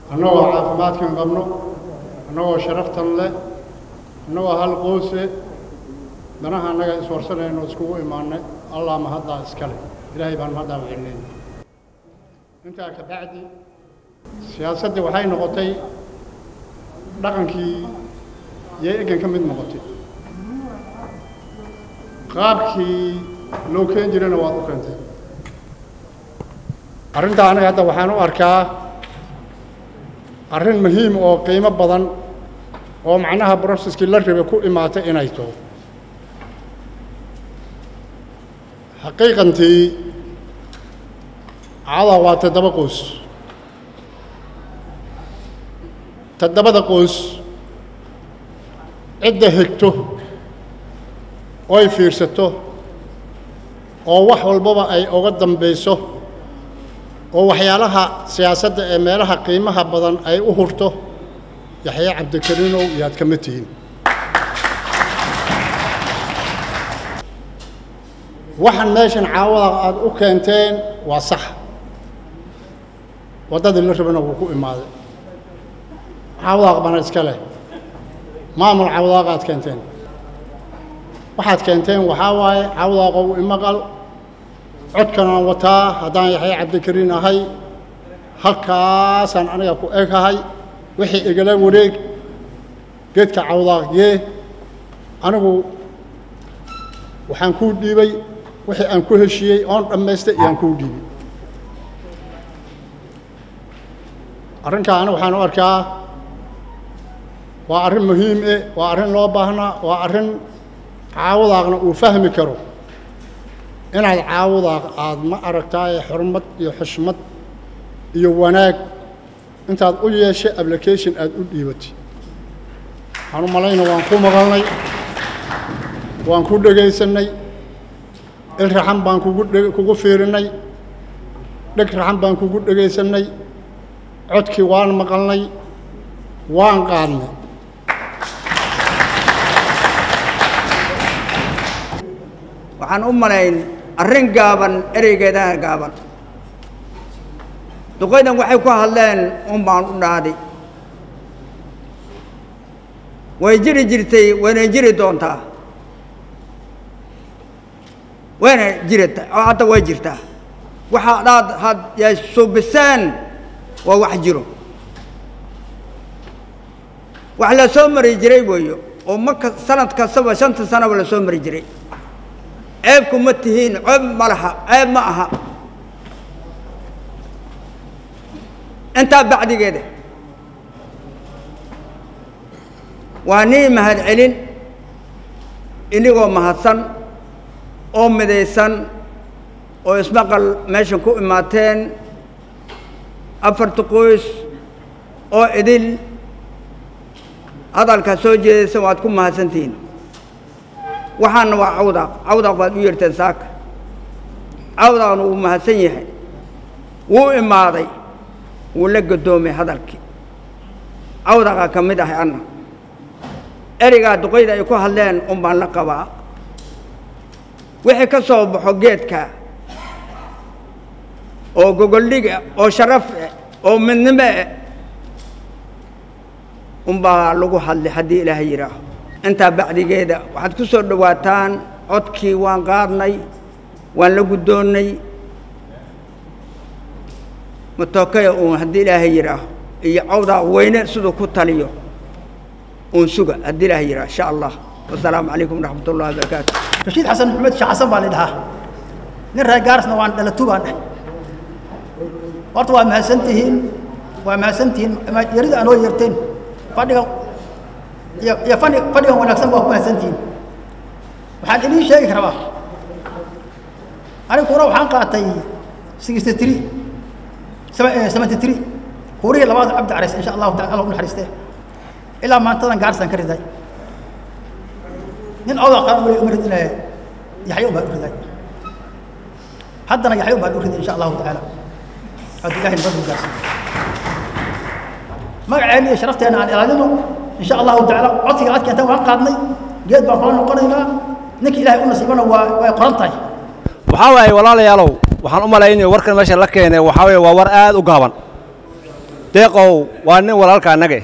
annagoo caafimaadkan qabno annagoo sharaftan leh annagoo hal qoose danaha annaga iswarsanayno iskugu imaanay allah mahaddaa iskale ilaahay baan mahaddaa u celinayna intaa ka bacdi siyaasaddii waxay noqotay dhaqankii yay egan ka mid noqotay qaabkii loo keen jirana waad u keentay arrintaa aniga hadda waxaan u arkaa arrin muhiim oo qiimo badan oo macnaha processkii la rabay ku imaatay inay taho xaqiiqantii caada waa 7 qoys 7 qoys cidda higto oo ay fiirsato oo wax walbaba ay uga dambayso oo waxyaalaha siyaasadda ee meelaha qiimaha badan ay u hurto yaxya cabdikariinow yaad ka mid tihiin waxaan meeshan caawada aad u keenteen waa sax waddadii la rabana wuu ku imaaday caawadaaq bana iska leh maamul caawadaaq aad keenteen waxaad keenteen waxaa waaye caawadaaqow imaqal codkanaan wataa haddaan yaxya cabdikariin ahay halkaasaan aniga ku egahay wixii igala wareeg geedka caawadaaqyee anigu waxaan kuu dhiibay wixii aan ku heshiiyey oon dhammaystay iyaan kuu dhiibay arrinkaa aniga waxaan u arkaa waa arrin muhiim waa arrin loo baahnaa waa arrin caawadaaqna uu fahmi karo inaad caawadaaq aad ma aragtaaye xurmad iyo xushmad iyo wanaag intaad u yeeshay application aad u dhiibatay waxaan u malayna waan ku maqalnay waan ku dhegaysanay il raxan baan kugu fiirinay dheg raxan baan kugu dhegaysanay codkii waan maqalnay waan qaadnay waxaan u malayn arrin gaaban ereygeedana gaaban duqaydan waxay ku hadleen baan u dhaaday way jiri jirtay wayna jiri doontaa wayna jirtaa oo hadda way jirtaa waxa dhaad had yay suubisaan waa wax jiro wax la soo mari jiray weeyo oo marka sanad kastaba 5 sano la soo mari jiray ceebku ma tihiin ceeb ma laha ceeb ma aha intaa bacdigeeda waa nii mahad celin inigoo mahadsan oo midaysan oo ismaqal meeshan ku imaateen 4 qoys oo idil hadalka soo jeedaysa waad ku mahadsantihiin waxaana waa cawdaaq baad u yeerteen saaka cawdaaqna wuu mahadsan yahay wuu imaaday wuu la gadoomay hadalkii cawdaaqa ka mid ahay anna ereygaa duqayda ay ku hadleen baan la qabaa wixii ka soo baxo geedka oo gogoldhiga oo sharaf oo midnimo baa lagu hadlay haddii ilaahay yidhaaho intaa bacdigeeda waxaad ku soo dhawaataan codkii waan qaadnay waan la guddoonnay matookaya haddii ilaahay yidhaaho iyo cawdaa weyne siduu ku taliyo suga haddii ilaahay yidhaaho insha allah wasalaamu calaykum waraxmat ullahi wabarakaatu rashiid xasan maxamed sheekh xasan baa la dhahaa nin reer gaarisna waan dhalatu baan dhahay horta waa mahadsantihiin yarida anoo yeerteen fadhiga iyo fadhigan wanaagsan baa ku mahadsantihiin waxaan idiin sheegi rabaa aniguna waxaan qaatay 73 kuurihii labaad cabdi careys insha allahu taala u naxariistee ilaa maantadan gaarsan ka riday nin cawda qaran wali umrid ilaa yaxyo baa u riday haddana yaxyo baa u riday insha allahu taala haddii ilaahay nabad u gaarsiiyo magaceena iyo sharafteena aan ilaalino إن شاء الله تعالى عطي عاد كنت وان قادني جيد بقرن قرينا نك إلهي ونصيبنا وقرنتاي وحاوي والله يا لو waxaan u maleeyay warkan meesha la keenay waxa weey waa war aad u gaaban deeqow waa nin walaalka annaga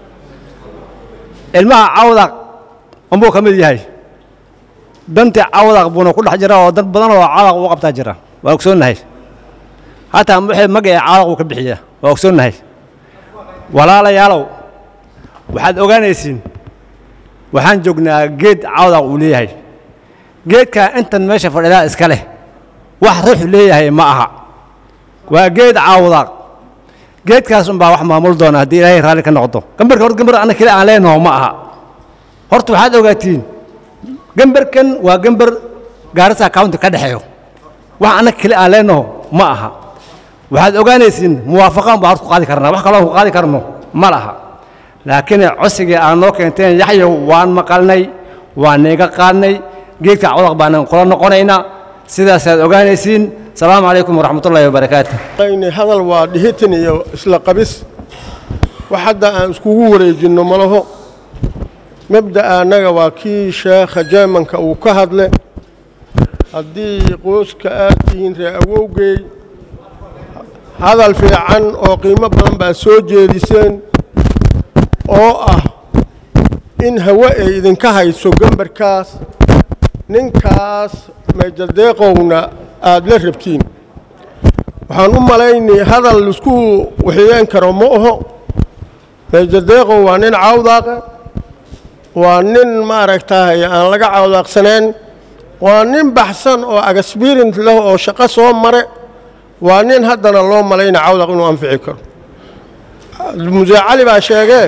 ilmaha cawdaq unbuu ka mid yahay dantii cawdaq buuna ku dhex jira oo dad badan oo cawdaq u qabtaa jira waa ogsoonnahay hataa wixii magacii cawdaq uu ka bixiya waa ogsoonnahay walaalayaalow waxaad ogaanaysiin waxaan joognaa geed cawdaq uu leeyahay geedka intan meesha fadhidaa iska leh wax ruux leeyahay ma aha waa geed cawdaq geedkaas unbaa wax maamul doona haddii ilaahay raalli ka noqdo gambarka horta gambar annaga kale aan leenaho ma aha horta waxaad ogaatiin gambarkan waa gambar Garissa County ka dhexeeyo wax annaga kale aan leenaho ma aha waxaad ogaanaysiin muwaafaqan baa ku qaadi karnaa wax kale oo ku qaadi karno ma laha laakiin codsiga aan noo keenteen yaxyo waan maqalnay waan neega qaadnay geedka cawdaq baan kula noqonaynaa sidaas aad ogaanaysiin salaamu calaykum waraxmatullaahi wabarakaatuh ayni hadal waa dhihitin iyo isla qabis wax hadda aan iskugu wareejinno malaho mabda'a annaga waa kii sheekha jeemanka uu ka hadle haddii qoyska aad tihiin ree awowgey hadal fiican oo qiimo badan baa soo jeediseen oo ah in hawe ay idinka hayso gambarkaas ninkaas meejadeeqowna aad la rabtiin waxaan u malaynay hadal isku wixiyeen karo ma aho meejadeeqow waa nin cawdaaqa waa nin maaragtay aan laga cawdaaqsanayn waa nin baxsan oo experience leh oo shaqo soo mare waa nin haddana loo malayna cawdaq inuu anfici karo musee cali baa sheegee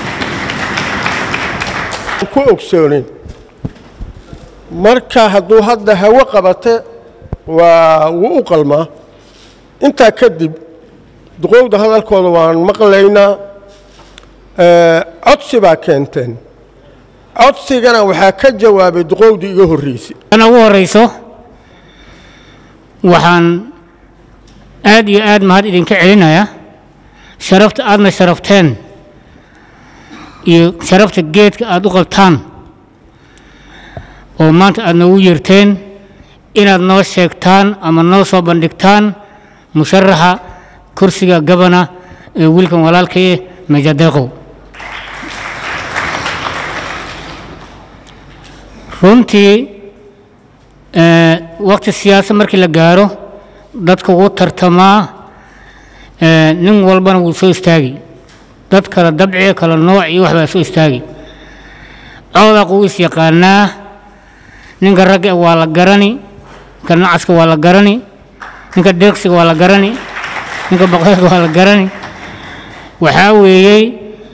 ku ogsoonin marka hadduu hadda hawo qabate waa wuu u qalmaa intaa kadib duqowda hadalkooda waan maqlaynaa codsi baa keenteen codsigana waxaa ka jawaabay duqowdii iga horreysay ana ugu horreyso waxaan aad iyo aad mahad idinka celinayaa sharafta aadna sharafteen iyo sharafta geedka aad u qabtaan oo maanta aad noogu yeerteen inaad noo sheegtaan ama noo soo bandhigtaan musharaxa kursiga gabana ee wiilkan walaalkay meejadeeqow runtii waqti siyaasad markii la gaaro dadka wuu tartamaa nin walbana wuu soo istaagi dad kala dabci kala nooc iyo wax baa soo istaagi cawdaq wuu is yaqaanaa ninka ragga waa la garani ninka nacaska waa la garani ninka deeqsiga waa la garani ninka baqaadka waa la garani waxaa weeyey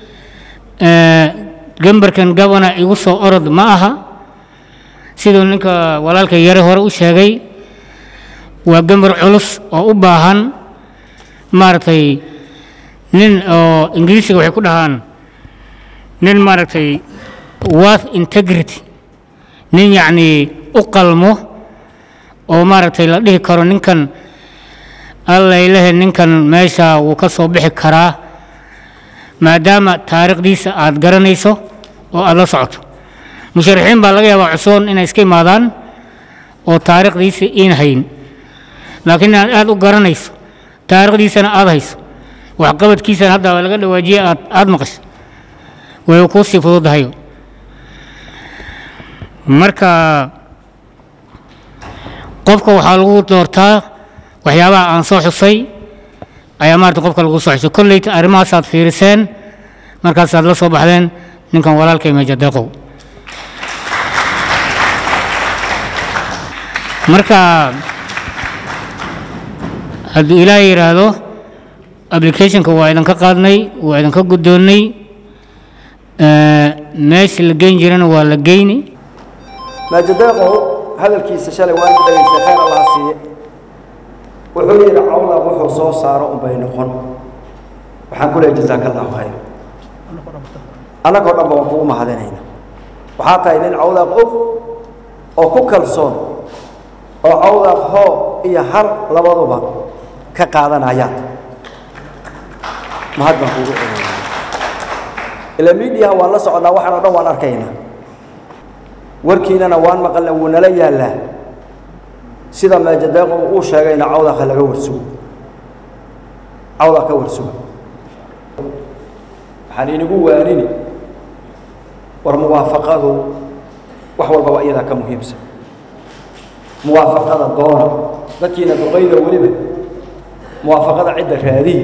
gambarkan gabana igu soo orod ma aha sidoo ninka walaalka yare hore u sheegay waa gambar culus oo u baahan maaragtay nin oo ingiriisiga waxay ku dhahaan nin maaragtay worth integrity nin yacni u qalmo oo maaragtay la dhihi karo ninkan alla ilahe ninkan meesha wuu ka soo bixi karaa maadaama taariikhdiisa aad garanayso oo aad la socoto musharaxiin baa laga yaabaa cusoon inay iska imaadaan oo taariikhdiisa iin hayn laakiin inaad aad u garanayso taariikhdiisana aad hayso waxqabadkiisana hadda waa laga dhawaajiye aad maqasho way kuu sii fududahayo marka qofka waxaa lagu doortaa waxyaabaha aan soo xusay ayaa maarata qofka lagu soo xusay kolleyta arrimahaasaad fiiriseen markaasaad la soo baxdeen ninkan walaalkay meejadeeqow marka hadduu ilaahay yidhaahdo applicationka waa idinka qaadnay waa idinka guddoonnay meesha la geyn jirana waa la geyni meejadeeqow hadalkiisa shalay waan dhageystay khayr allah siiye wuxuu yidhi cawdaq wuxuu soo saaro unbay noqon waxaan ku leeyahay jazaaka allahu khayr annagoo dhanba waan kugu mahadinayna waxaa tahay nin cawdaq og oo ku kalsoon oo cawdaq hoo iyo har labaduba ka qaadanayaad mahad baan kugu celinaya ila miidiyaha waan la soconnaa waxaan oo dhan waan arkaynaa warkiinana waan maqalna wuu nala yaallaa sida meejadeeqow uu sheegayna cawdaqa laga warsugo cawdaq ka warsugo waxaan inagu waanini war muwaafaqadu wax walba waa iyadaa ka muhiimsan muwaafaqada doona dadkiina duqayda weliba muwaafaqada cidda raadiya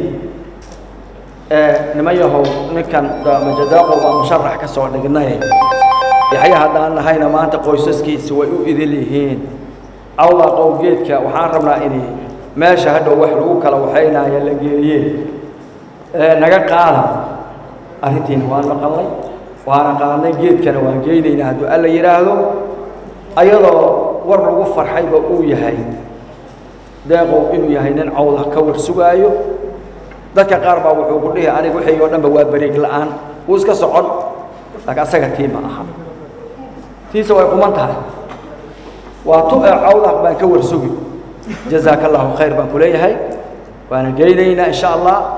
niman yahow ninkan majadaaqo baa musharax ka soo dhignay yaxya haddaan nahayna maanta qoysaskiisi way u idil yihiin awla qowgeedka waxaan rabnaa inay meesha hadhow wax lagu kala waxaynaya la geeyeen naga qaada arrintiina waan maqalnay waana qaadnay geedkana waan geynaynaa hadduu alla yidhaahdo ayadoo war lagu farxayba uu yahay deeqow inuu yahay nin cawda ka war sugaayo dadka qaar baa wuxuu ku dhihi aniga wixii oo dhanba waa bariig la'aan wuu iska socon laakiin asaga tii ma aha tiisa way kuman tahay waa tu cawda baan ka war sugi jazaaka allahu khayr baan ku leeyahay waana geynaynaa insha allah